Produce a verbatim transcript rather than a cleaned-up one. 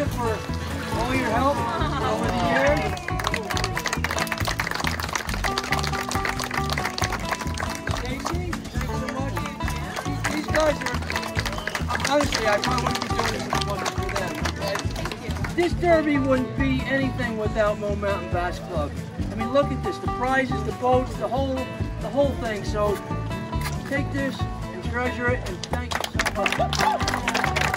Teresa, for all your help over the years. Casey, thanks so much. These guys are, honestly, I probably wouldn't be doing this if it wasn't for them. This derby wouldn't be anything without Mo Mountain Bass Club. I mean, look at this, the prizes, the boats, the whole, the whole thing. So take this and treasure it, and thank you so much.